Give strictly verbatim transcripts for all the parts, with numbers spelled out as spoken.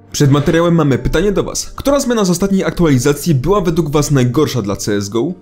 Przed materiałem mamy pytanie do was. Która zmiana z ostatniej aktualizacji była według was najgorsza dla C S G O?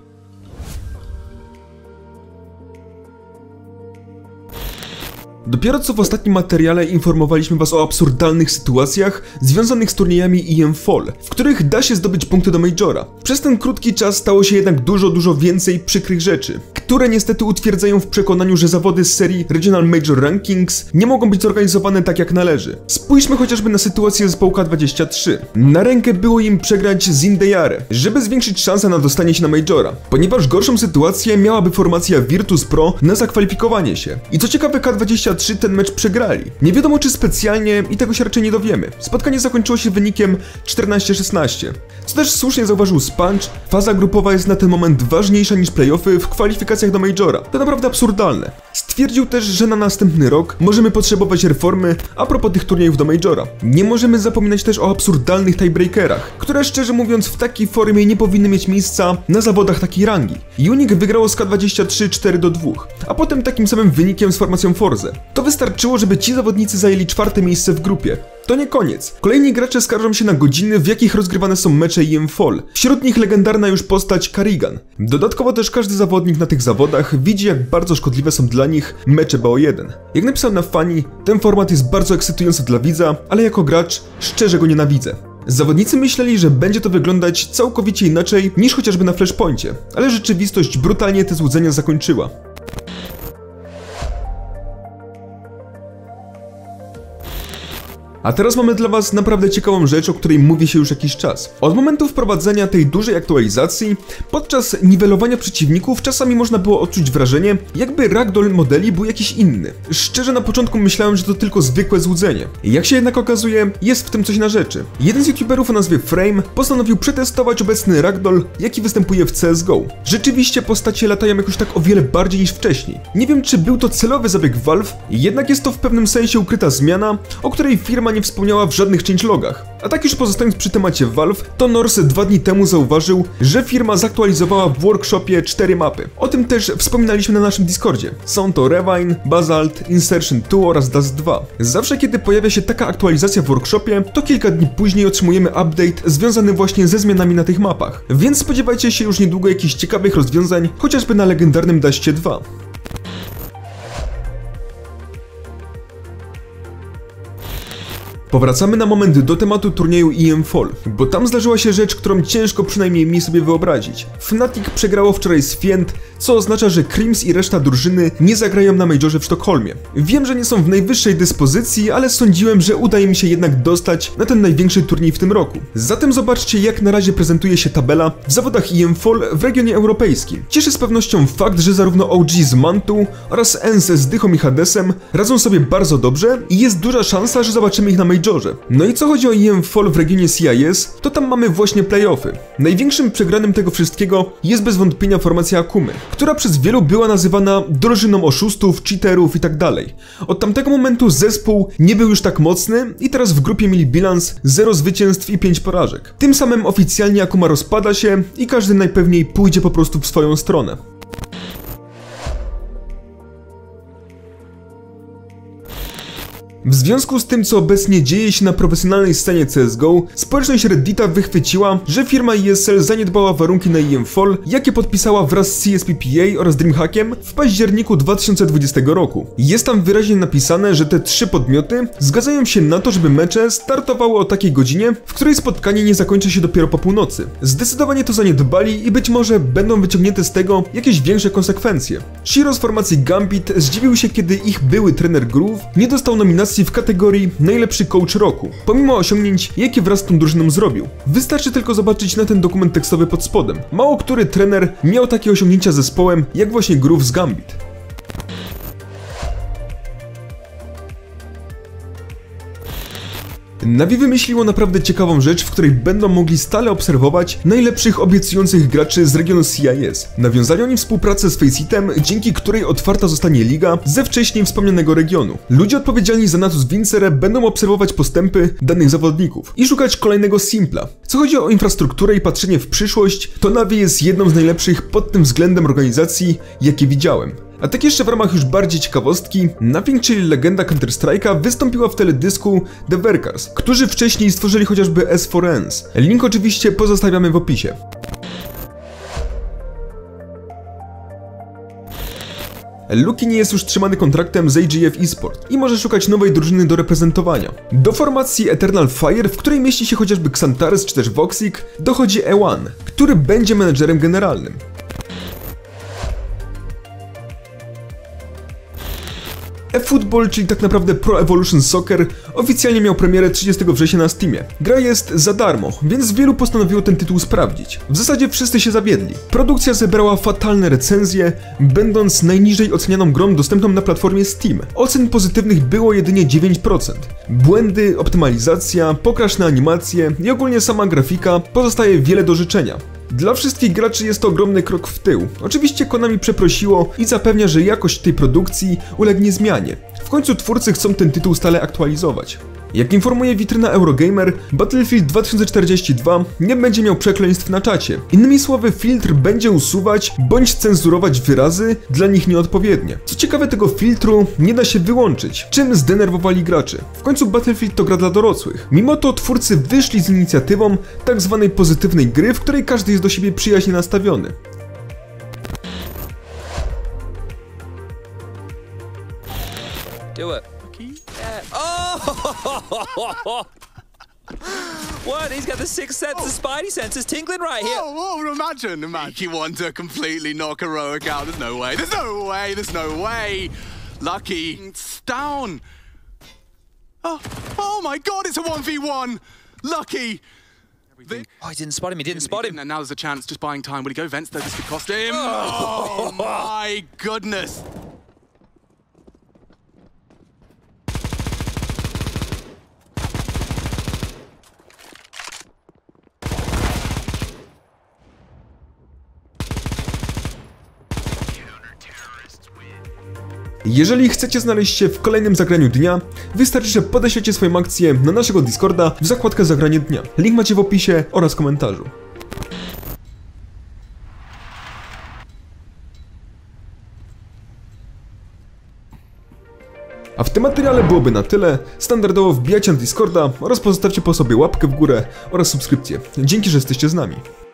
Dopiero co w ostatnim materiale informowaliśmy was o absurdalnych sytuacjach związanych z turniejami E M Fall, w których da się zdobyć punkty do Majora. Przez ten krótki czas stało się jednak dużo, dużo więcej przykrych rzeczy, które niestety utwierdzają w przekonaniu, że zawody z serii Regional Major Rankings nie mogą być zorganizowane tak jak należy. Spójrzmy chociażby na sytuację zespołu K dwadzieścia trzy. Na rękę było im przegrać z Indeyare, żeby zwiększyć szanse na dostanie się na Majora, ponieważ gorszą sytuację miałaby formacja Virtus Pro na zakwalifikowanie się. I co ciekawe, K dwadzieścia trzy ten mecz przegrali. Nie wiadomo czy specjalnie i tego się raczej nie dowiemy. Spotkanie zakończyło się wynikiem czternaście szesnaście. Co też słusznie zauważył Sponge, faza grupowa jest na ten moment ważniejsza niż playoffy w kwalifikacjach do Majora. To naprawdę absurdalne. Stwierdził też, że na następny rok możemy potrzebować reformy a propos tych turniejów do Majora. Nie możemy zapominać też o absurdalnych tiebreakerach, które szczerze mówiąc w takiej formie nie powinny mieć miejsca na zawodach takiej rangi. Unic wygrało z K dwadzieścia trzy cztery do dwóch, a potem takim samym wynikiem z formacją Forze. To wystarczyło, żeby ci zawodnicy zajęli czwarte miejsce w grupie. To nie koniec. Kolejni gracze skarżą się na godziny, w jakich rozgrywane są mecze E M Fall. Wśród nich legendarna już postać Karrigan. Dodatkowo też każdy zawodnik na tych zawodach widzi, jak bardzo szkodliwe są dla nich mecze B O jeden. Jak napisał na Funny, ten format jest bardzo ekscytujący dla widza, ale jako gracz szczerze go nienawidzę. Zawodnicy myśleli, że będzie to wyglądać całkowicie inaczej niż chociażby na Flashpoincie, ale rzeczywistość brutalnie te złudzenia zakończyła. A teraz mamy dla was naprawdę ciekawą rzecz, o której mówi się już jakiś czas. Od momentu wprowadzenia tej dużej aktualizacji, podczas niwelowania przeciwników czasami można było odczuć wrażenie, jakby ragdoll modeli był jakiś inny. Szczerze na początku myślałem, że to tylko zwykłe złudzenie. Jak się jednak okazuje, jest w tym coś na rzeczy. Jeden z youtuberów o nazwie Frame postanowił przetestować obecny ragdoll, jaki występuje w C S G O. Rzeczywiście postacie latają jakoś tak o wiele bardziej niż wcześniej. Nie wiem, czy był to celowy zabieg Valve, jednak jest to w pewnym sensie ukryta zmiana, o której firma nie wspomniała w żadnych changelogach. A tak już pozostając przy temacie Valve, to Norse dwa dni temu zauważył, że firma zaktualizowała w workshopie cztery mapy. O tym też wspominaliśmy na naszym Discordzie. Są to Ravine, Basalt, Insertion dwa oraz Dust dwa. Zawsze kiedy pojawia się taka aktualizacja w workshopie, to kilka dni później otrzymujemy update związany właśnie ze zmianami na tych mapach. Więc spodziewajcie się już niedługo jakichś ciekawych rozwiązań, chociażby na legendarnym Dustie dwa. Powracamy na moment do tematu turnieju E M Fall, bo tam zdarzyła się rzecz, którą ciężko przynajmniej mi sobie wyobrazić. Fnatic przegrało wczoraj z Fiend, co oznacza, że Crims i reszta drużyny nie zagrają na Majorze w Sztokholmie. Wiem, że nie są w najwyższej dyspozycji, ale sądziłem, że uda im się jednak dostać na ten największy turniej w tym roku. Zatem zobaczcie, jak na razie prezentuje się tabela w zawodach E M Fall w regionie europejskim. Cieszy z pewnością fakt, że zarówno O G z Mantu oraz Ense z Dychą i Hadesem radzą sobie bardzo dobrze i jest duża szansa, że zobaczymy ich na Majorze. No i co chodzi o E M Fall w regionie C I S, to tam mamy właśnie playoffy. Największym przegranym tego wszystkiego jest bez wątpienia formacja Akumy, która przez wielu była nazywana drużyną oszustów, cheaterów i tak dalej. Od tamtego momentu zespół nie był już tak mocny i teraz w grupie mieli bilans zero zwycięstw i pięć porażek. Tym samym oficjalnie Akuma rozpada się i każdy najpewniej pójdzie po prostu w swoją stronę. W związku z tym, co obecnie dzieje się na profesjonalnej scenie C S G O, społeczność Reddita wychwyciła, że firma E S L zaniedbała warunki na E M Fall, jakie podpisała wraz z C S P P A oraz Dreamhackiem w październiku dwa tysiące dwudziestego roku. Jest tam wyraźnie napisane, że te trzy podmioty zgadzają się na to, żeby mecze startowały o takiej godzinie, w której spotkanie nie zakończy się dopiero po północy. Zdecydowanie to zaniedbali i być może będą wyciągnięte z tego jakieś większe konsekwencje. Shiro z formacji Gambit zdziwił się, kiedy ich były trener Groove nie dostał nominacji w kategorii najlepszy coach roku, pomimo osiągnięć, jakie wraz z tą drużyną zrobił. Wystarczy tylko zobaczyć na ten dokument tekstowy pod spodem. Mało który trener miał takie osiągnięcia zespołem, jak właśnie Groove z Gambit. Navi wymyśliło naprawdę ciekawą rzecz, w której będą mogli stale obserwować najlepszych obiecujących graczy z regionu C I S. Nawiązali oni współpracę z Faceitem, dzięki której otwarta zostanie liga ze wcześniej wspomnianego regionu. Ludzie odpowiedzialni za Natus Vincere będą obserwować postępy danych zawodników i szukać kolejnego simpla. Co chodzi o infrastrukturę i patrzenie w przyszłość, to Navi jest jedną z najlepszych pod tym względem organizacji, jakie widziałem. A tak jeszcze w ramach już bardziej ciekawostki, Nothing, czyli legenda Counter-Strike'a, wystąpiła w teledysku The Workers, którzy wcześniej stworzyli chociażby S four Ends. Link oczywiście pozostawiamy w opisie. Luki nie jest już trzymany kontraktem z A G F eSport i może szukać nowej drużyny do reprezentowania. Do formacji Eternal Fire, w której mieści się chociażby Xantares czy też Voxic, dochodzi E jeden, który będzie menedżerem generalnym. eFootball, czyli tak naprawdę Pro Evolution Soccer, oficjalnie miał premierę trzydziestego września na Steamie. Gra jest za darmo, więc wielu postanowiło ten tytuł sprawdzić. W zasadzie wszyscy się zawiedli. Produkcja zebrała fatalne recenzje, będąc najniżej ocenianą grą dostępną na platformie Steam. Ocen pozytywnych było jedynie dziewięć procent. Błędy, optymalizacja, pokraczne animacje i ogólnie sama grafika pozostaje wiele do życzenia. Dla wszystkich graczy jest to ogromny krok w tył. Oczywiście Konami przeprosiło i zapewnia, że jakość tej produkcji ulegnie zmianie. W końcu twórcy chcą ten tytuł stale aktualizować. Jak informuje witryna Eurogamer, Battlefield dwa tysiące czterdzieści dwa nie będzie miał przekleństw na czacie. Innymi słowy, filtr będzie usuwać bądź cenzurować wyrazy dla nich nieodpowiednie. Co ciekawe, tego filtru nie da się wyłączyć, czym zdenerwowali graczy. W końcu Battlefield to gra dla dorosłych. Mimo to twórcy wyszli z inicjatywą tak zwanej pozytywnej gry, w której każdy jest do siebie przyjaźnie nastawiony. Do it. Yeah. Oh! What? He's got the sixth sense, the spidey senses tingling right here. Oh, oh, imagine, imagine. You want to completely knock Heroic out. There's no way. There's no way. There's no way. Lucky. It's down. Oh, oh my God, it's a one v one. Lucky. Oh, he didn't spot him. He didn't spot him. And now there's a chance, just buying time. Will he go Vents though? This could cost him. Oh, my goodness. Jeżeli chcecie znaleźć się w kolejnym zagraniu dnia, wystarczy, że podeślecie swoją akcję na naszego Discorda w zakładkę Zagranie dnia. Link macie w opisie oraz komentarzu. A w tym materiale byłoby na tyle. Standardowo wbijajcie na Discorda oraz pozostawcie po sobie łapkę w górę oraz subskrypcję. Dzięki, że jesteście z nami.